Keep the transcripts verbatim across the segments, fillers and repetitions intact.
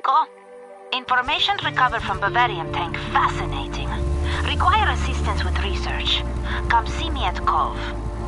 Echo? Information recovered from Bavarian tank fascinating. Require assistance with research. Come see me at Cove.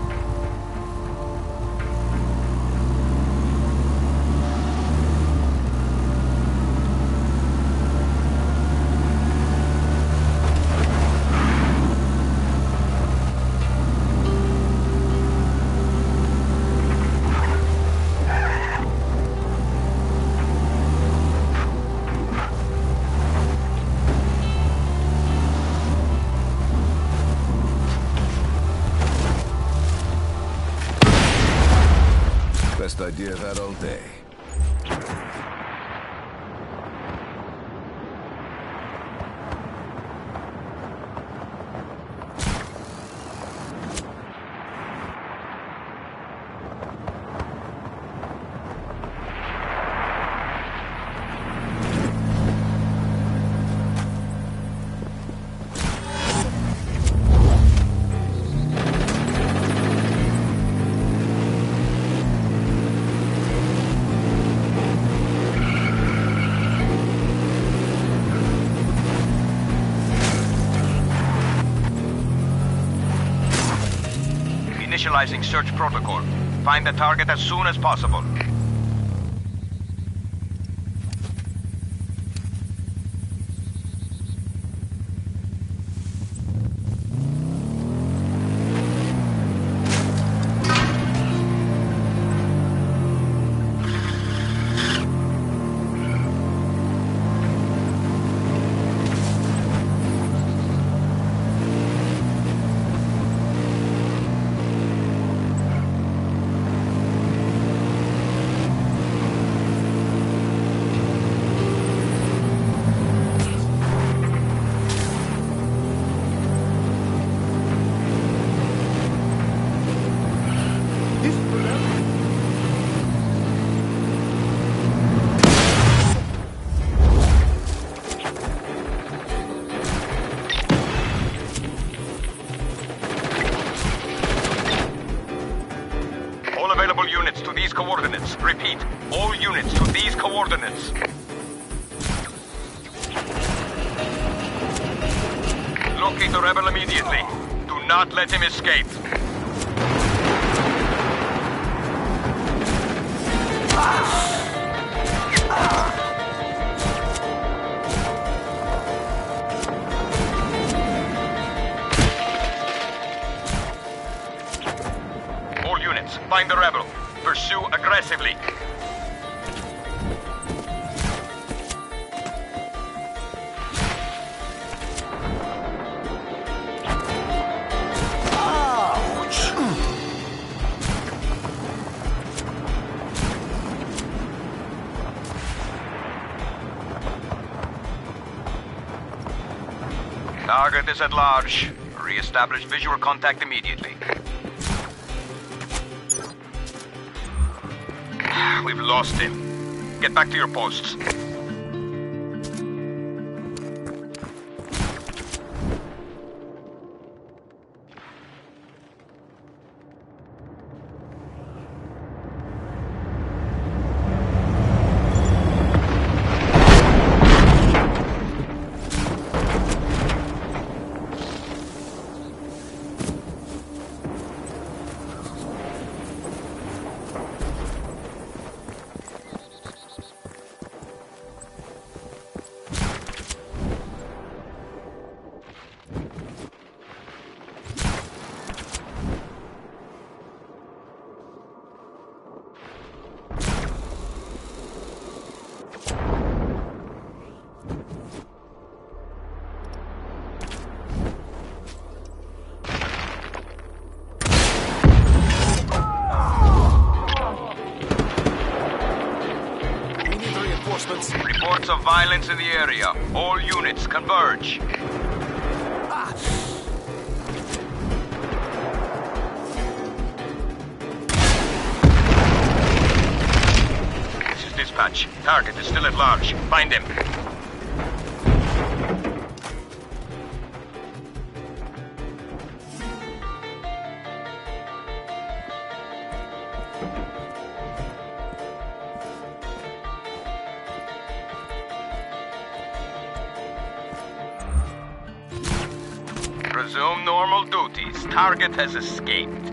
Best idea I've had all day. Initializing search protocol. Find the target as soon as possible. Units to these coordinates. Repeat, all units to these coordinates. Locate the rebel immediately. Do not let him escape. All units, find the rebel. Pursue aggressively. Ouch! Target is at large. Re-establish visual contact immediately. We've lost him. Get back to your posts. Reports of violence in the area. All units converge. Ah. This is dispatch. Target is still at large. Find him. Resume normal duties. Target has escaped.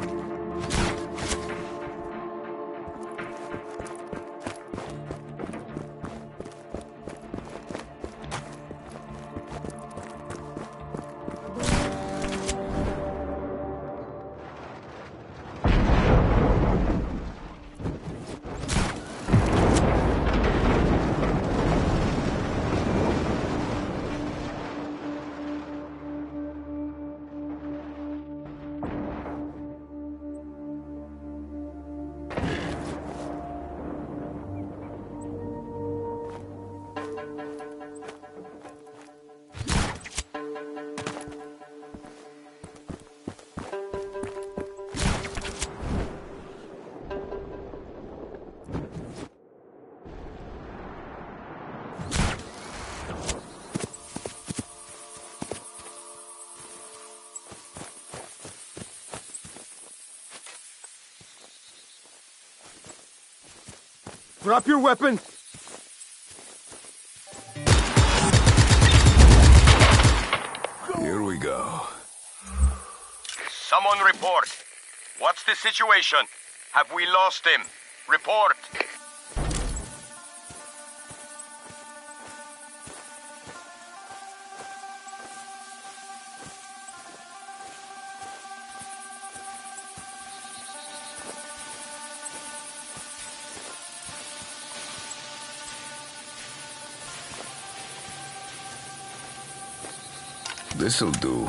Drop your weapon! Here we go. Someone report. What's the situation? Have we lost him? Report. This'll do.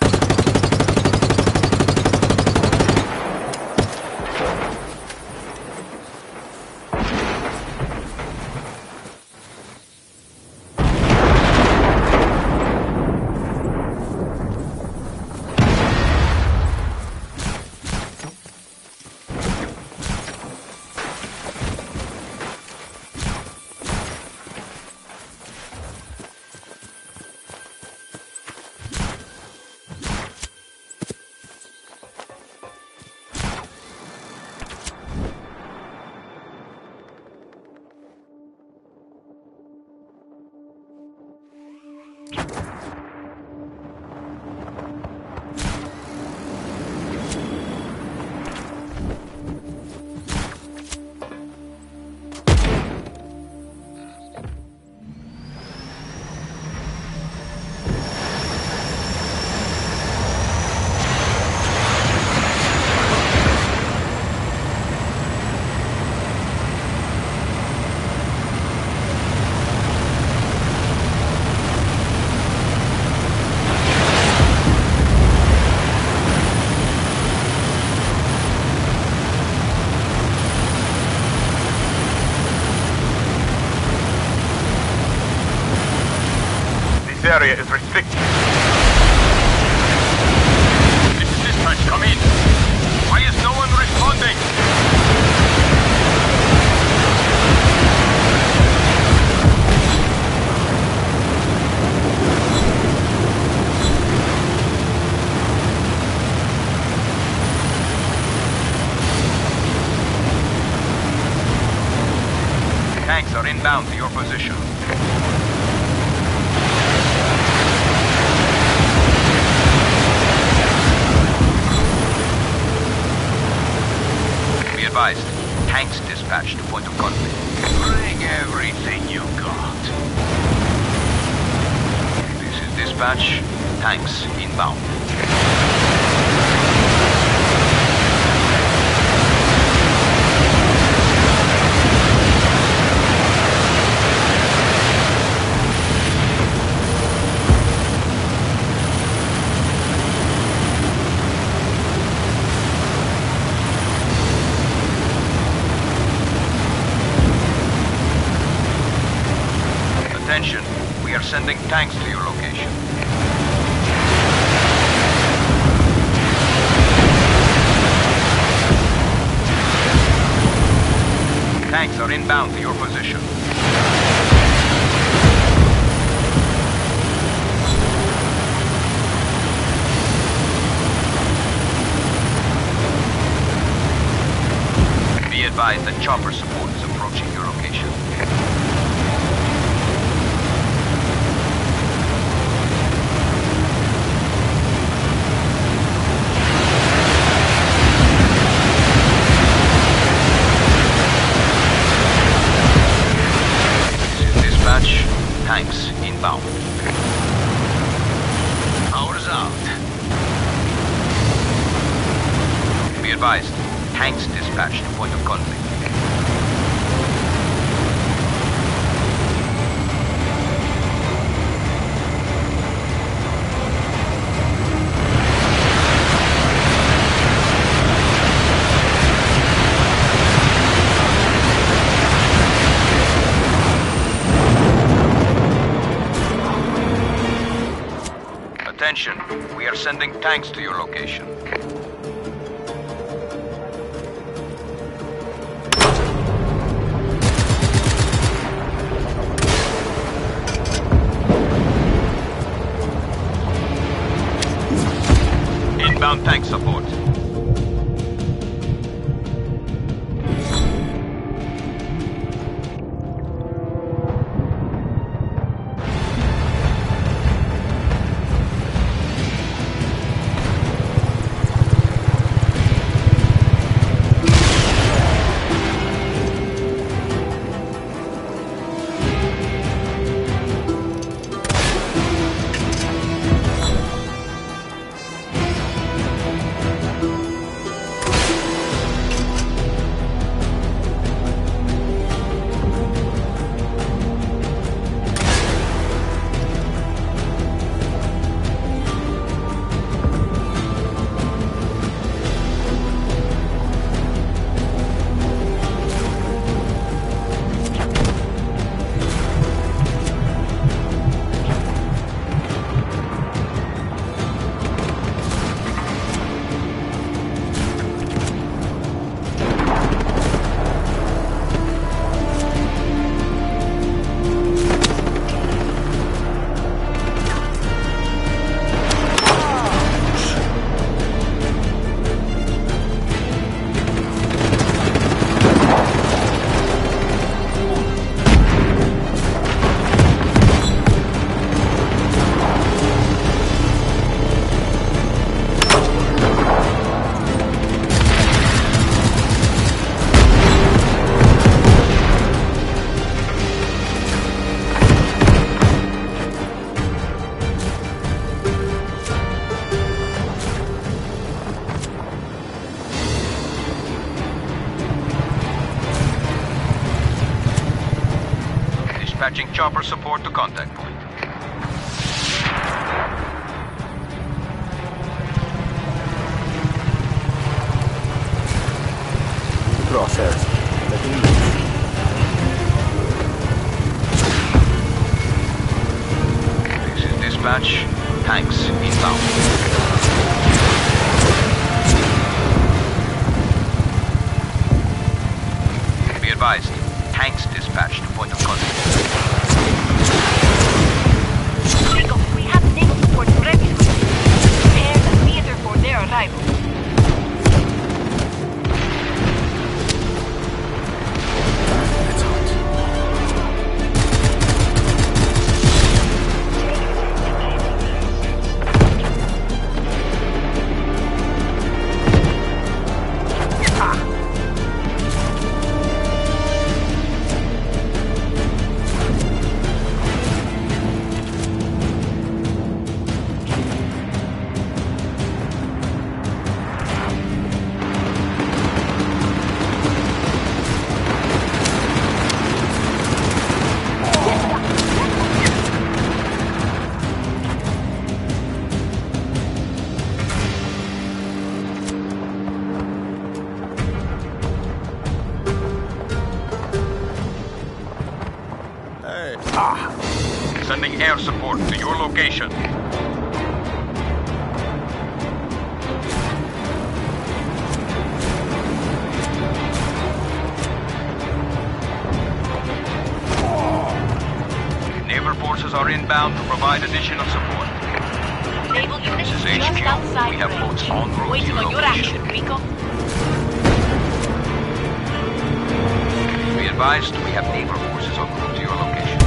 This area is restricted. This is dispatch, come in. Why is no one responding? Tanks are inbound to your position. Advised. Tanks dispatched to point of conflict. Bring everything you got. This is dispatch. Tanks inbound. Attention, we are sending tanks to your location. Tanks are inbound to your position. Be advised that chopper support is approaching your location. tanks inbound. Power's out. Be advised, tanks dispatched to point of conflict. Attention, we are sending tanks to your location. Inbound tank support. Dispatching chopper support to contact point. Process. This is dispatch. Tanks inbound. Be advised, tanks dispatched to point of contact. Rico, we have naval support ready for you. Prepare the theater for their arrival. It's hot. Sending air support to your location. Naval forces are inbound to provide additional support. Naval units This is H just Q. outside We have range. boats en route to Waiting your on your location. action, Rico. Be advised, we have naval forces en route to your location.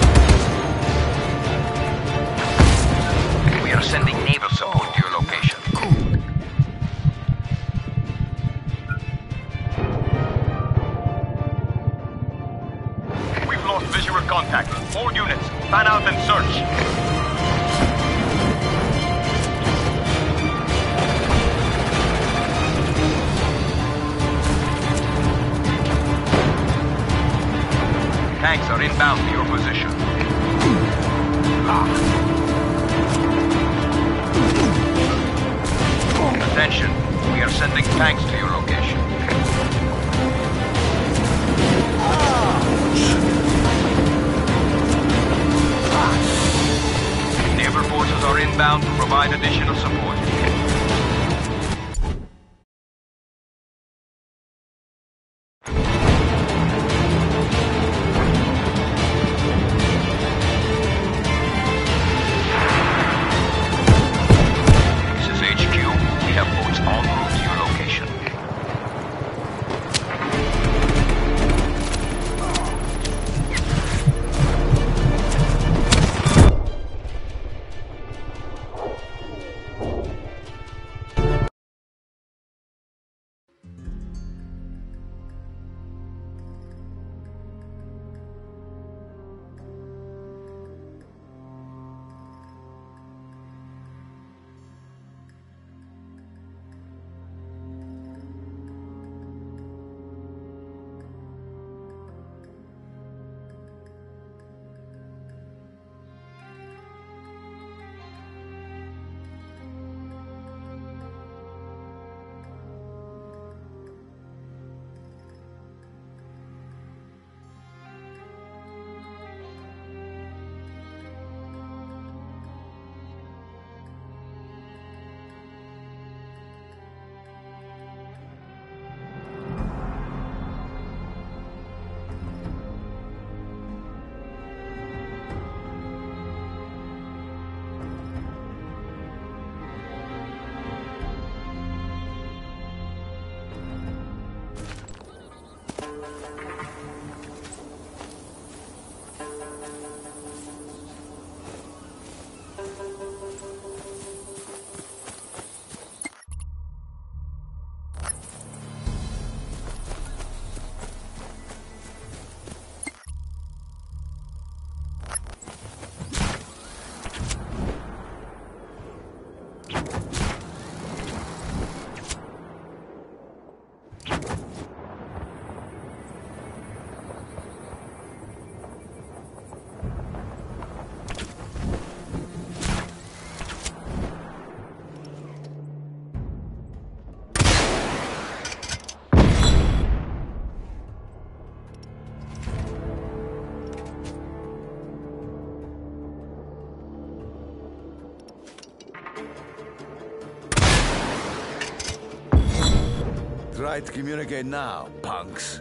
We are sending naval support to your location. We've lost lost visual contact. All units, fan out and search. Tanks are inbound to your position. Attention, we are sending tanks to your location. Naval forces are inbound to provide additional support. Try to communicate now, punks.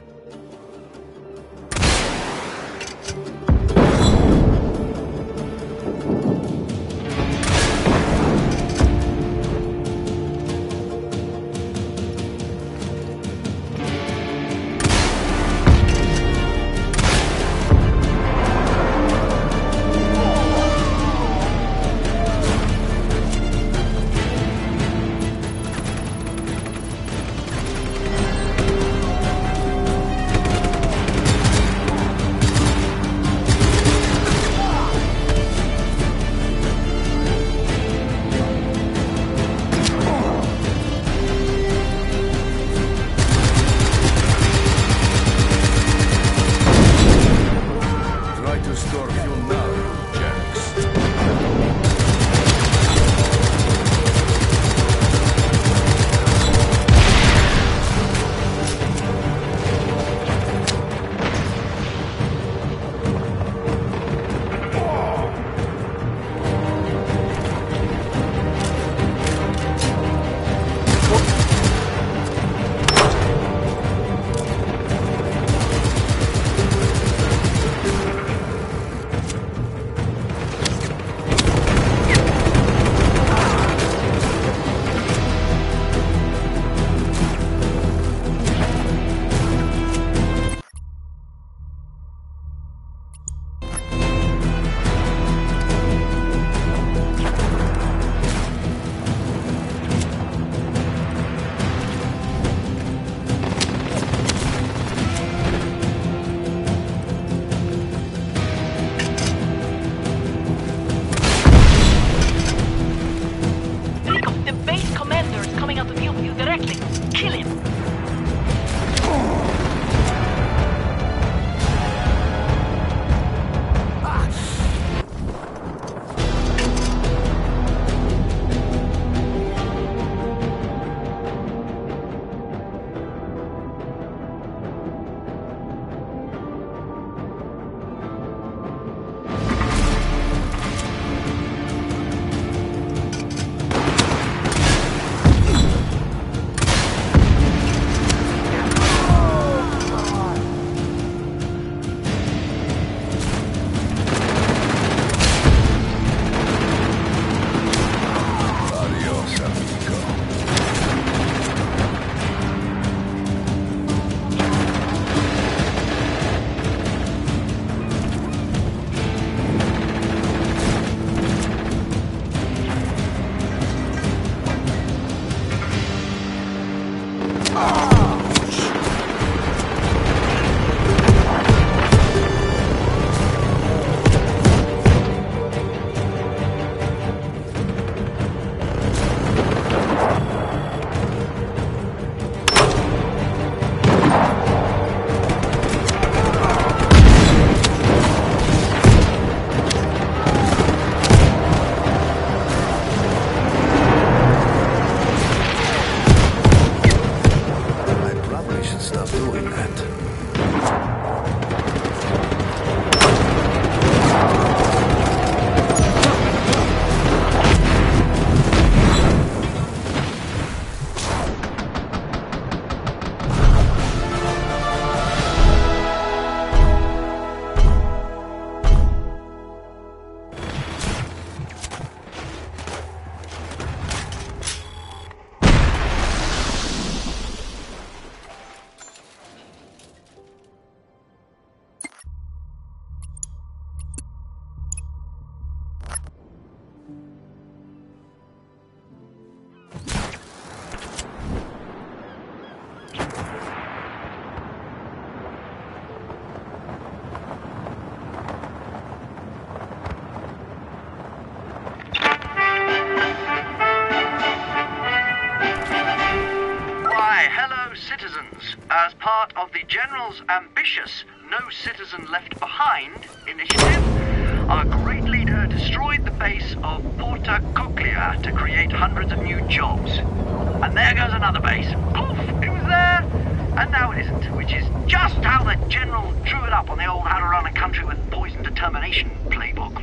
General's ambitious No Citizen Left Behind initiative, our great leader destroyed the base of Porta Cochlea to create hundreds of new jobs. And there goes another base. Poof! It was there, and now it isn't, which is just how the General drew it up on the old How to Run a Country with Poison Determination playbook.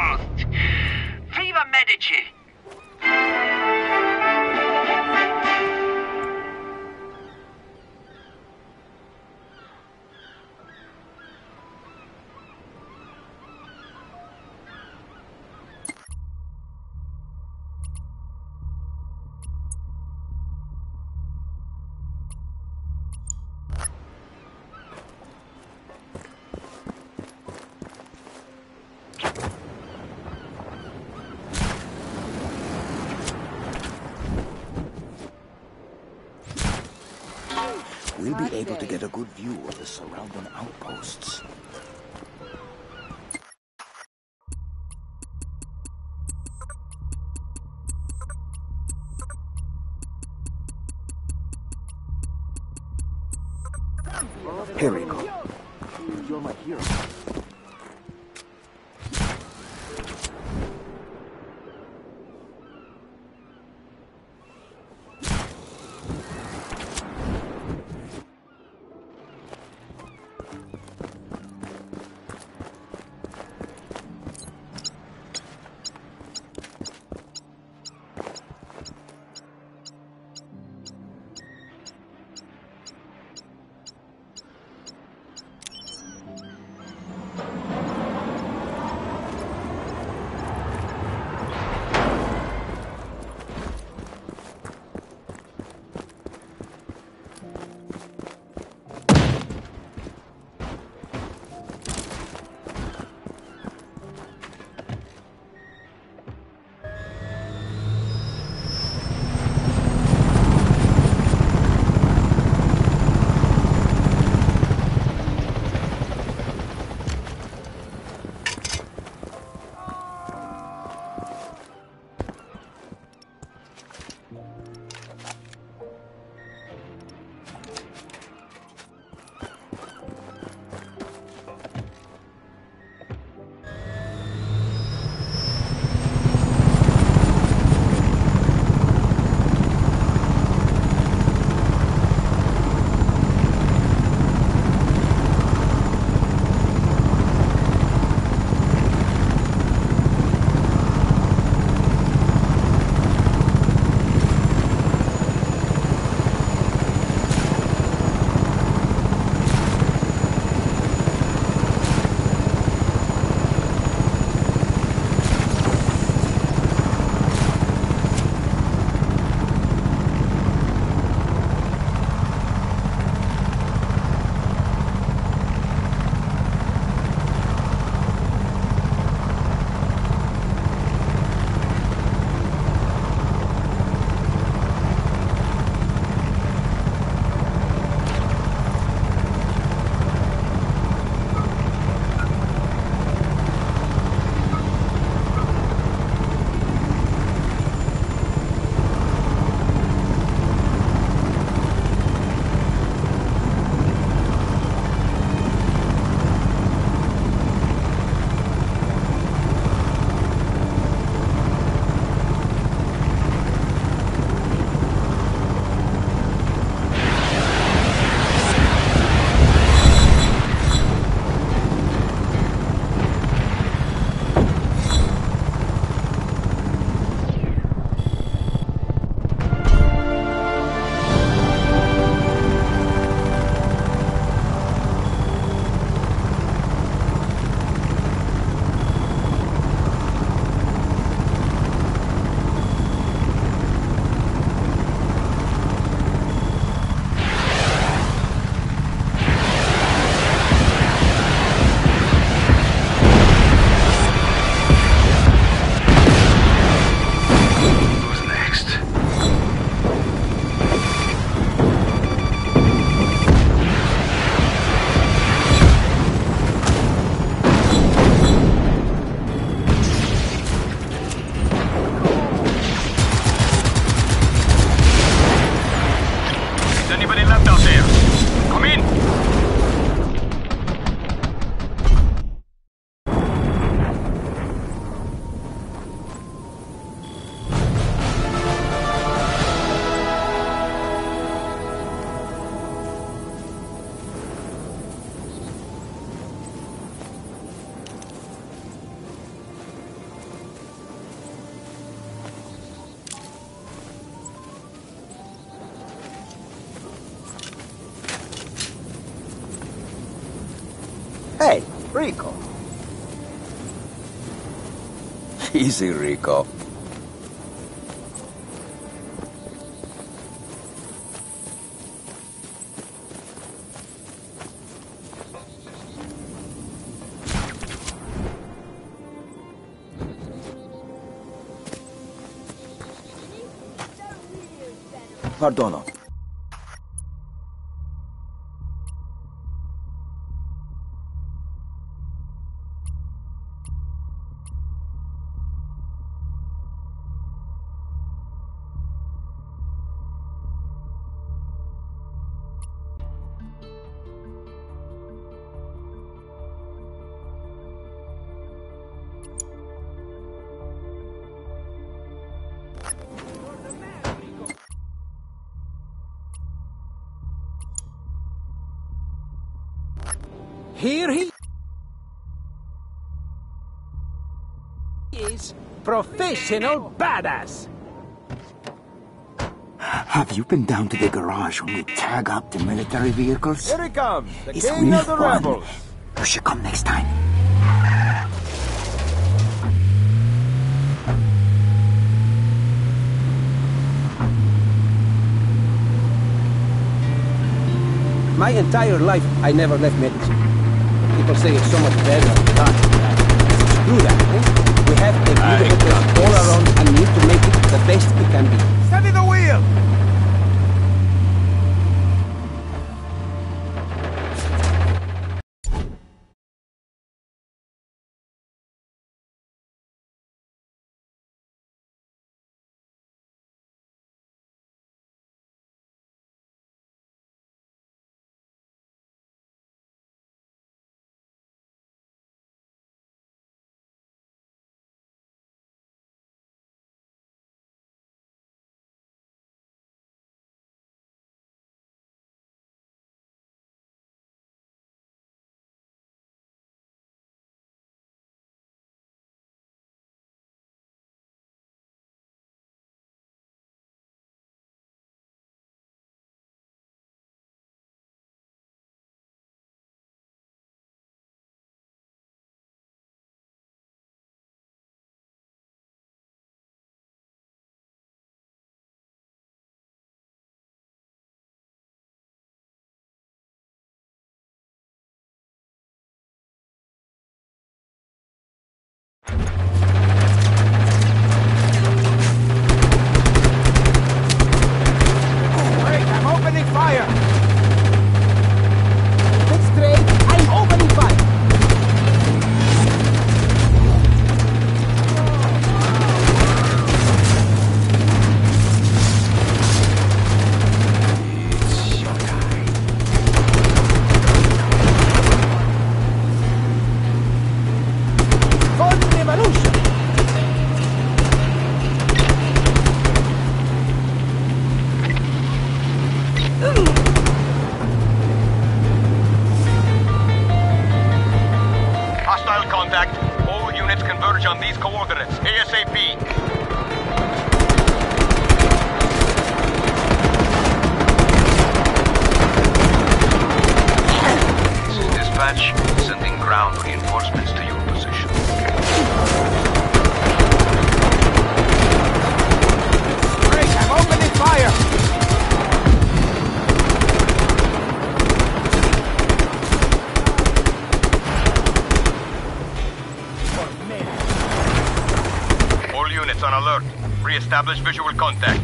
Viva Medici! We'll be able to get a good view of the surrounding outposts. Here we go. You're my hero. Rico. Easy, Rico. Perdono. Here he is, professional badass. Have you been down to the garage when we tag up the military vehicles? Here he comes, the It's king real of the fun. rebels. You should come next time. My entire life, I never left medicine. People say it's so much better than that. Screw that, eh? We have a beautiful place all around and we need to make it the best it can be. Steady the wheel! Wait, I'm opening fire! Get straight, I'm opening fire. For the revolution. Hostile contact. All units converge on these coordinates. ASAP. This is dispatch. Sending ground reinforcements to your position. Wait, I'm opening fire! All units on alert. Re-establish visual contact.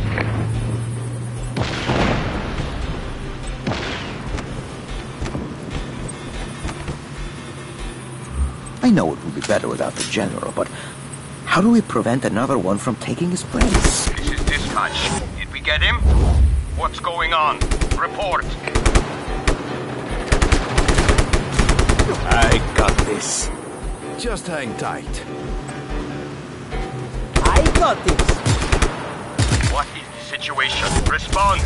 I know it would be better without the general, but how do we prevent another one from taking his place? This is dispatch. Did we get him? What's going on? Report. I got this. Just hang tight. I got this. What is the situation? Respond.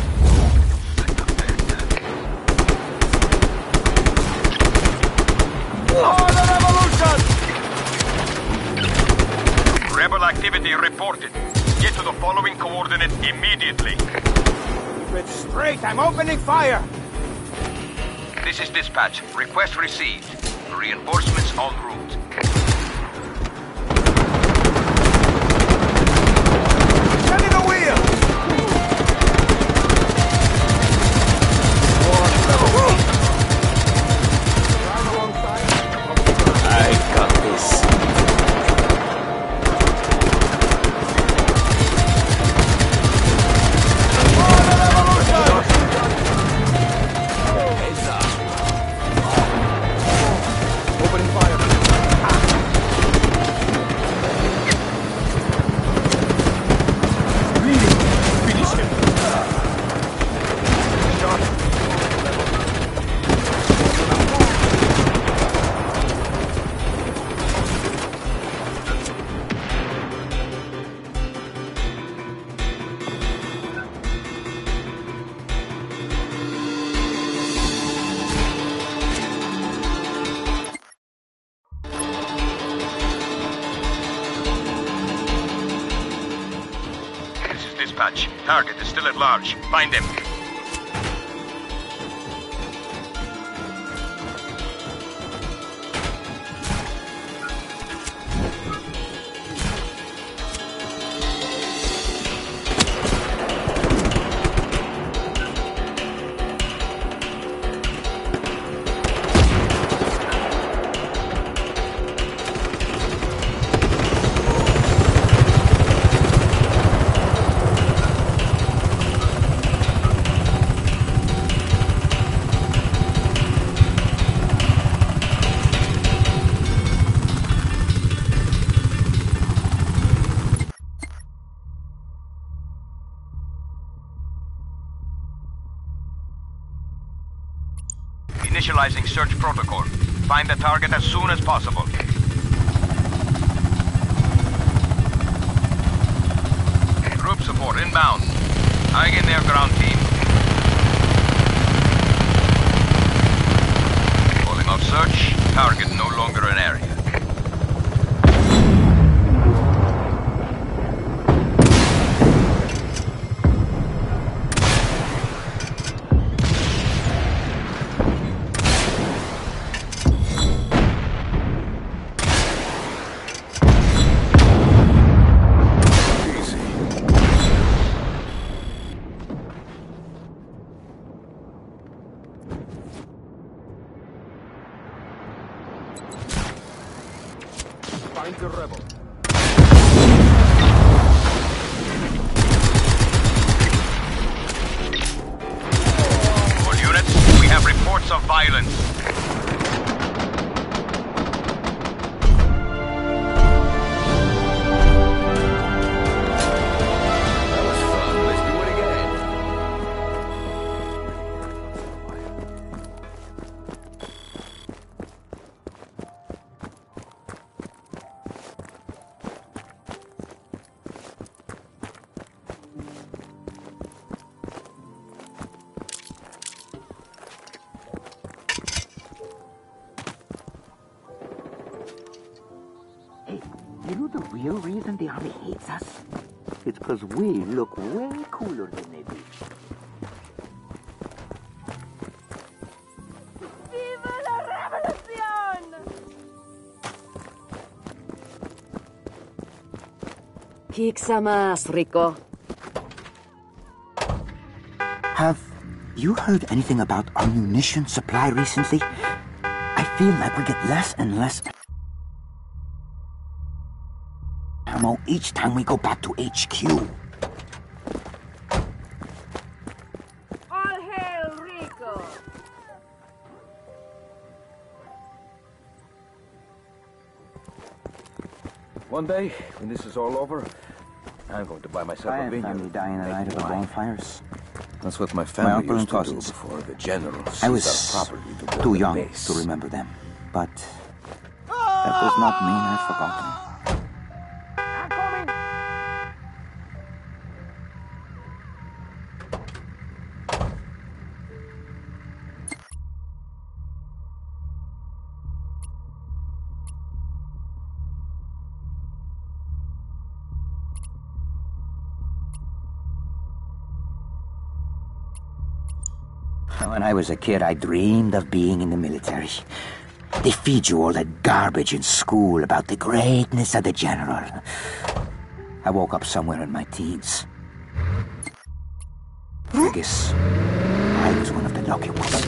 For the revolution! Rebel activity reported. Get to the following coordinates immediately. Keep it straight, I'm opening fire! This is dispatch. Request received. Reinforcements en route. Turning the wheel! I got this. Dispatch. Target is still at large. Find him. Initializing search protocol. Find the target as soon as possible. Group support inbound. Hang in there, ground team. Calling off search. Target no longer an area. Find the rebel. All units, we have reports of violence. That was fun. Let's do it again. You know the real reason the army hates us? It's because we look way cooler than they do. ¡Viva la revolución! Kiksa más, Rico. Have you heard anything about our munition supply recently? I feel like we get less and less ammo each time we go back to H Q. All hail, Rico! One day, when this is all over, I'm going to buy myself I a have vineyard. family dying the night of the Wine. bonfires. That's what my family uncle used and to do cousins. before the general I seized was our property to build too a young base. to remember them, but that does not mean I've forgotten. When I was a kid, I dreamed of being in the military. They feed you all that garbage in school about the greatness of the general. I woke up somewhere in my teens. I guess I was one of the lucky ones.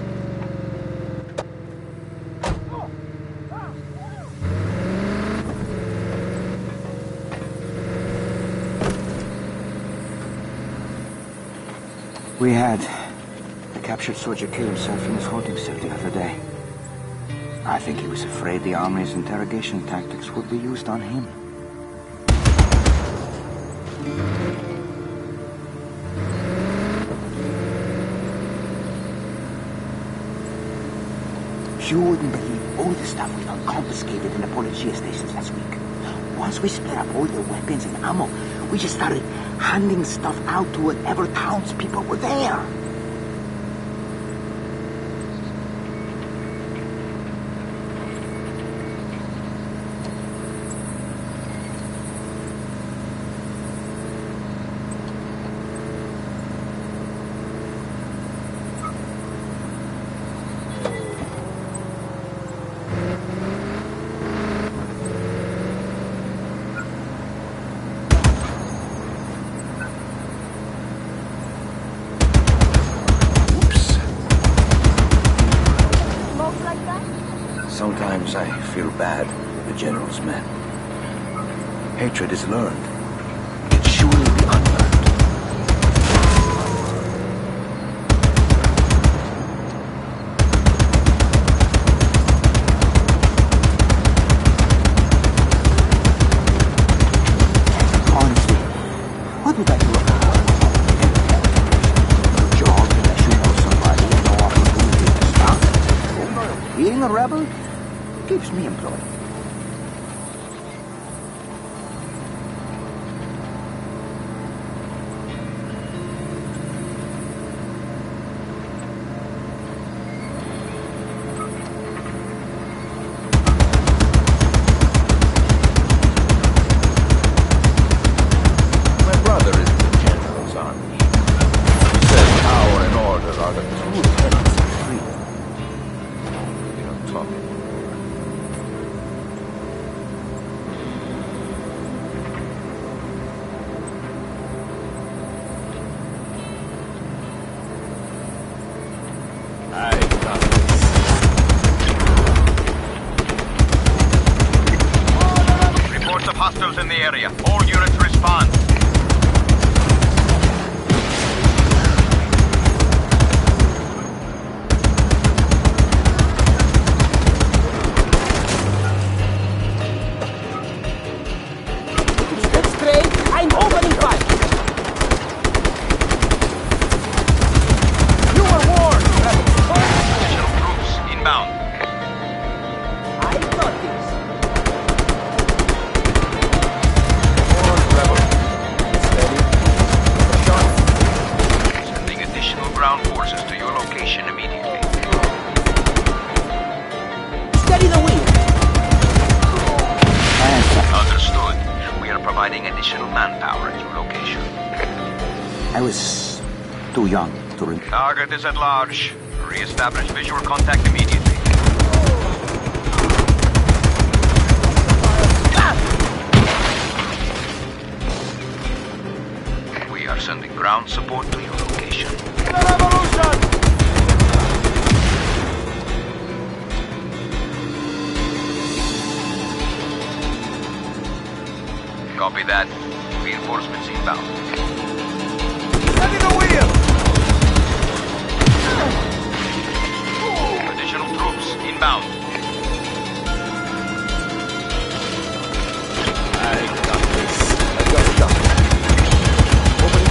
We had the captured soldier kill himself in his holding cell the other day. I think he was afraid the army's interrogation tactics would be used on him. You wouldn't believe all the stuff we found confiscated in the Policia stations last week. Once we split up all the weapons and ammo, we just started handing stuff out to whatever townspeople were there. Sometimes I feel bad for the General's men. Hatred is learned. It can surely be unlearned. Honestly, what would I do about a job that I should know somebody and no opportunity to stop? Being a rebel keeps me employed. My brother is in the General's army. He says power and order are the true tenets of freedom. We don't talk anymore. I got this. Reports of hostiles in the area. All units respond. Step straight. I'm opening fire. You were warned. Additional troops inbound. I got this. Sending additional ground forces to your location immediately. Steady the wheel. Understood. We are providing additional manpower at your location. I was too young to remember. Target is at large. Re-establish visual contact immediately. We are sending ground support to your location. Copy that. Reinforcements inbound. Steady the wheel! Additional troops inbound. I got this. I got shot. Opening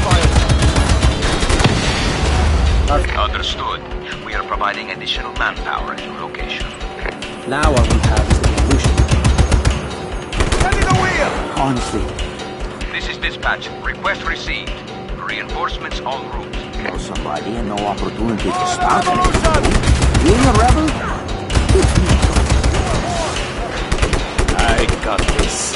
fire. Understood. We are providing additional manpower at your location. Now all we have is the revolution. Steady the wheel! Honestly, This is dispatch. Request received. Reinforcements en route. know somebody and no opportunity to stop it. Being a rebel keeps me employed. I got this.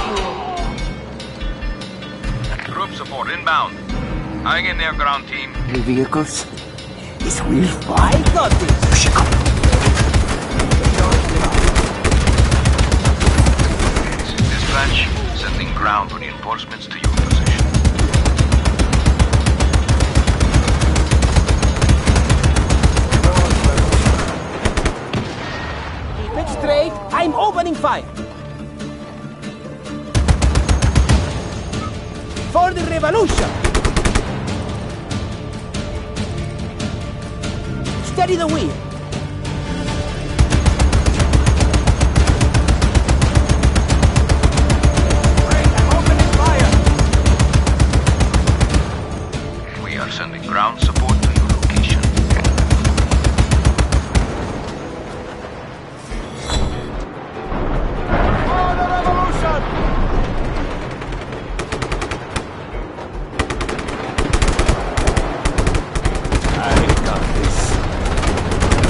Troop support inbound. Hang in there, ground team. The vehicles is will fly. I got this. Chicago. ground reinforcements to your position. Keep it straight. I'm opening fire. For the revolution! Steady the wheel. Sending ground support to your location. For the revolution! I got this.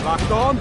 Locked on?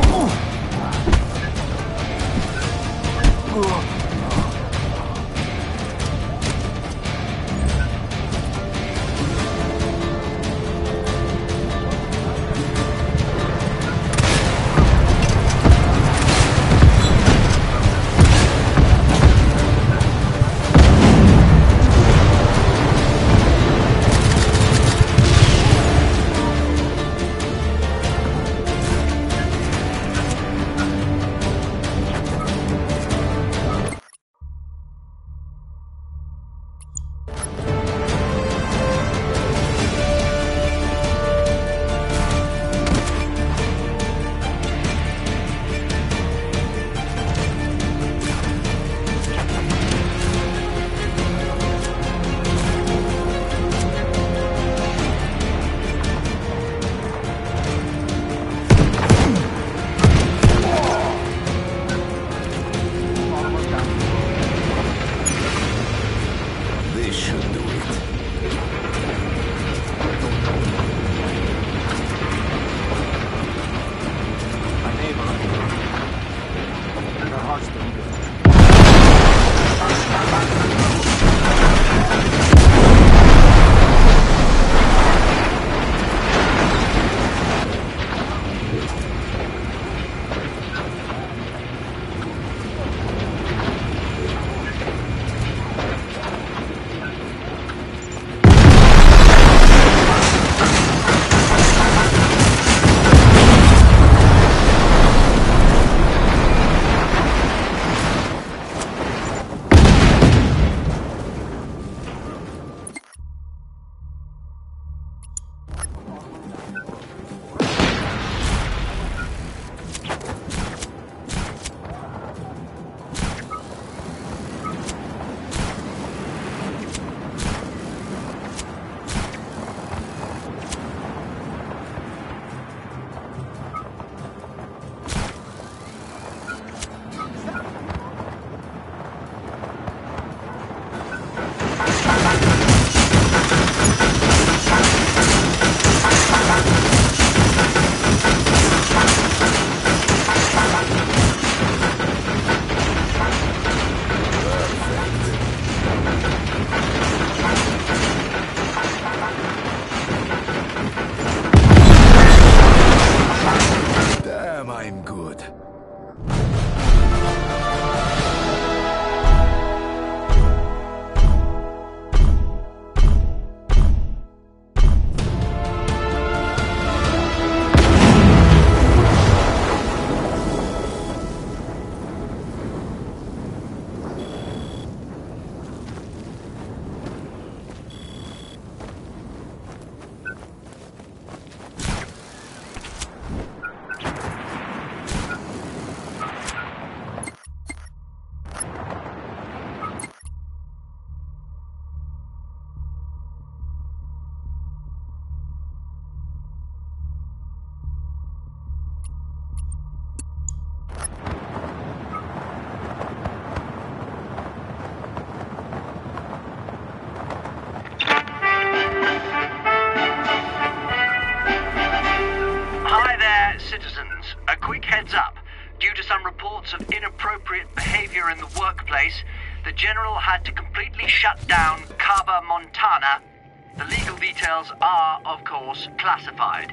Of inappropriate behavior in the workplace, the General had to completely shut down Caba Montana. The legal details are, of course, classified.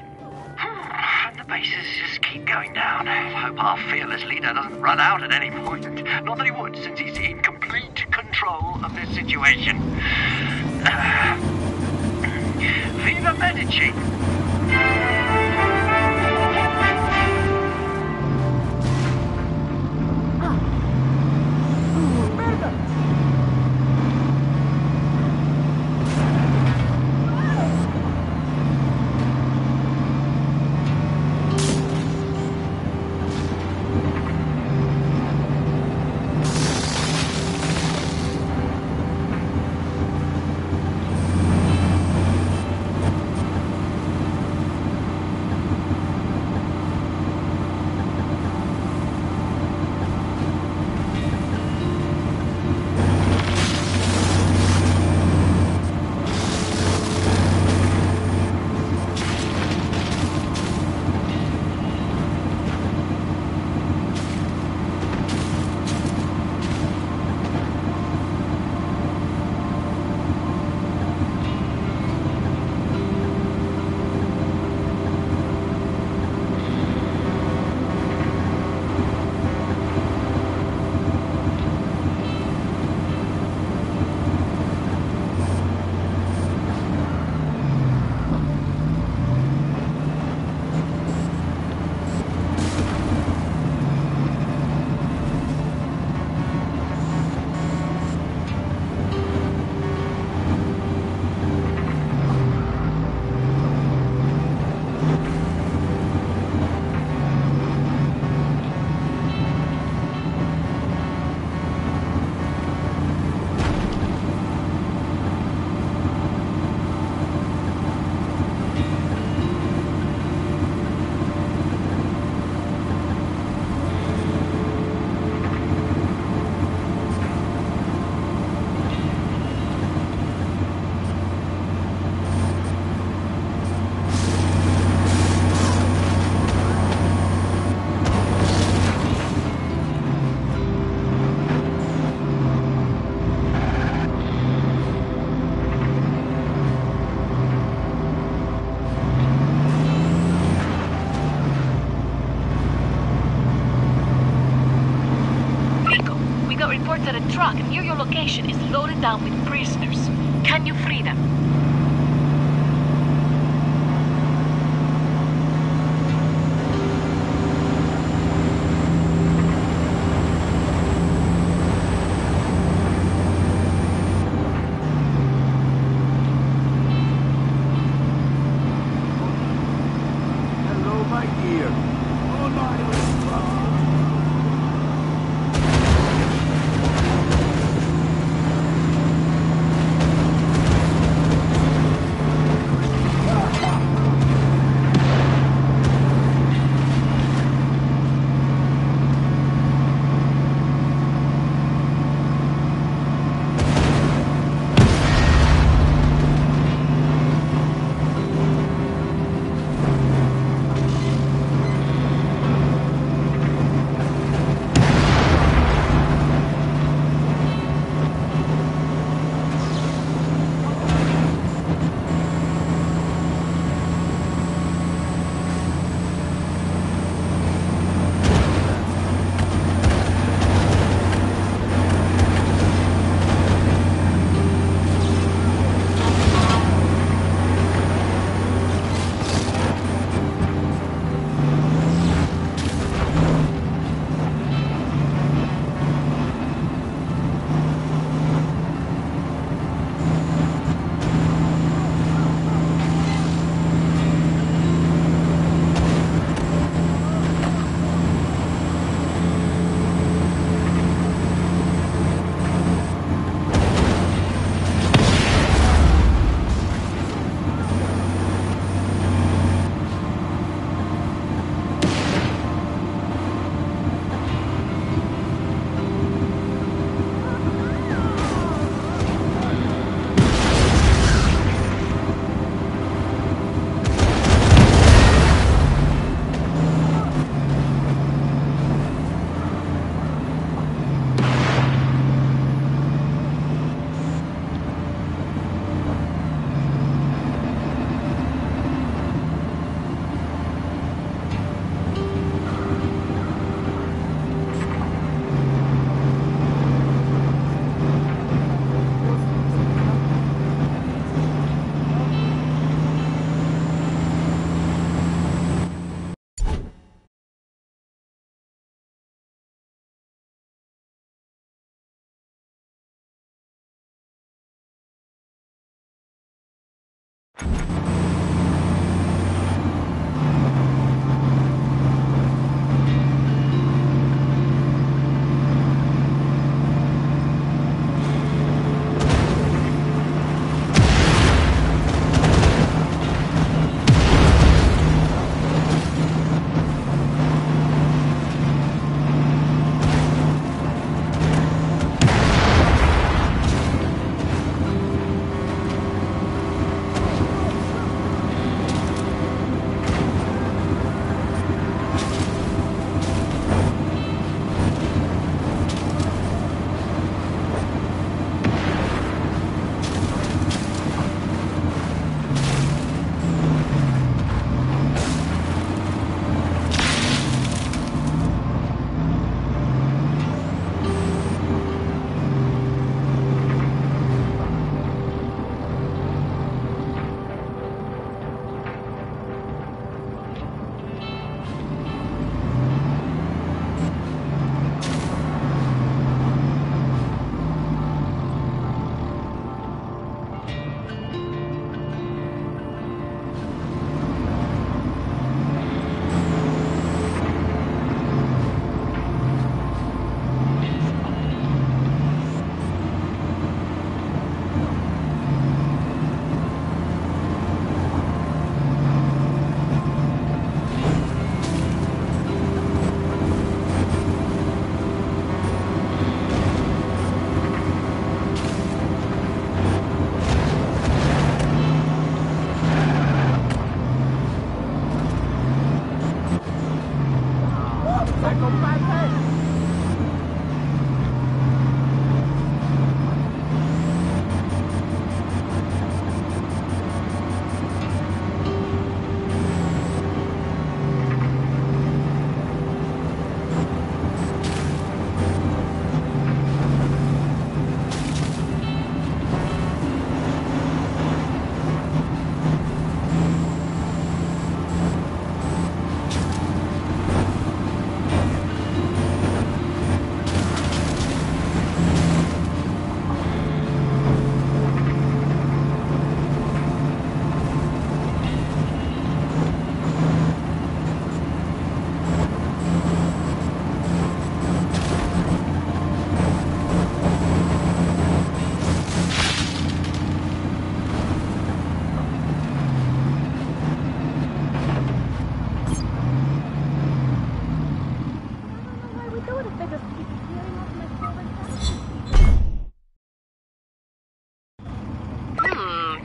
And the bases just keep going down. I hope our fearless leader doesn't run out at any point. Not that he would, since he's in complete control of this situation. Uh, Viva Medici! reports that a truck near your location is loaded down with prisoners. Can you free them? Hello, my dear. Oh, my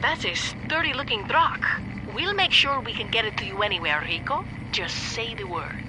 That's a sturdy-looking truck. We'll make sure we can get it to you anywhere, Rico. Just say the word.